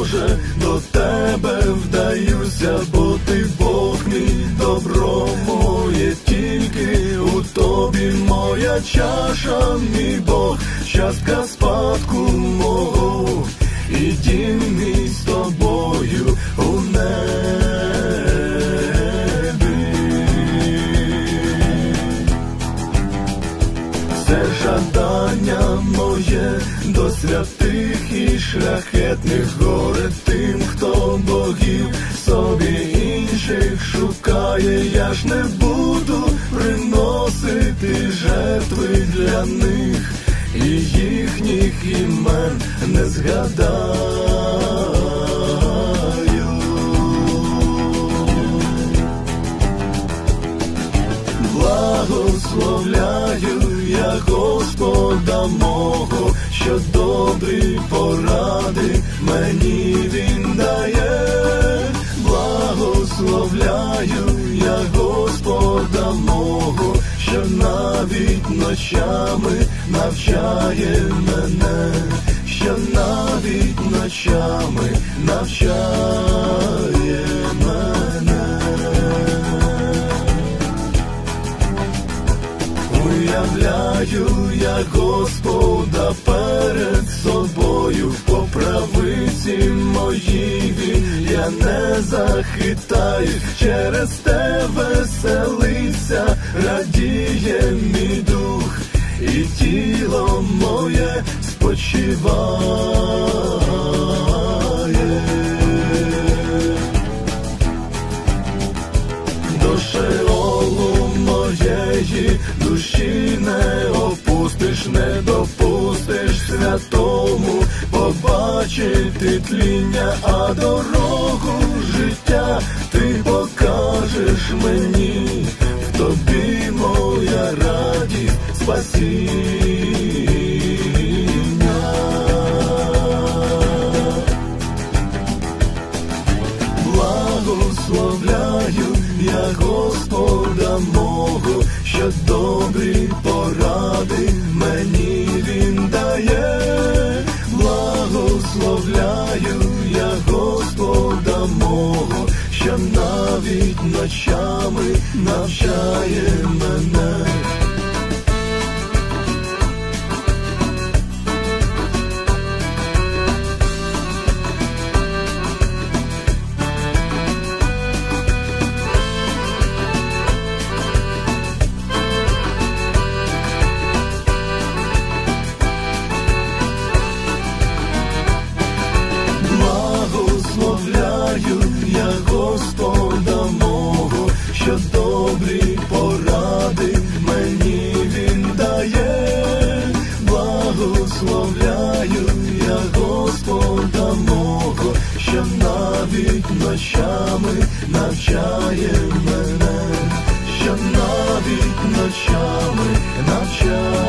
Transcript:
Боже, до Тебе вдаюся, бо Ти Бог мій, добро моє тільки у Тобі, моя чаша, мій Бог, частка спадку мого, і дім мій з Тобою у небі. Все жадання моє до святих і шляхетних, горе тим, хто богів собі інших шукає. Я ж не буду приносити жертви для них, і їхніх імен не згадаю. Благословляю я Господа мого, що добрі поради мені Він дає. Благословляю я Господа мого, що навіть ночами навчає мене, що навіть ночами навчає мене. Уявляю я Господа перед собою, по правиці моїй Він, я не захитаю, через те веселиться, радіє мій дух, і тіло моє спочиває. До Шеолу моєї душі не опустиш, не допустиш святому побачити тління, а дорогу життя Ти покажеш мені, в Тобі моя радість, спасіння. Благословляю я Господа мого, що добрі поради мені Він дає. Благословляю я Господа мого, що навіть ночами навчає мене. Благословляю я Господа мого, що добрі поради мені Він дає. Благословляю я Господа мого, що навіть ночами навчає мене, що навіть ночами навчає.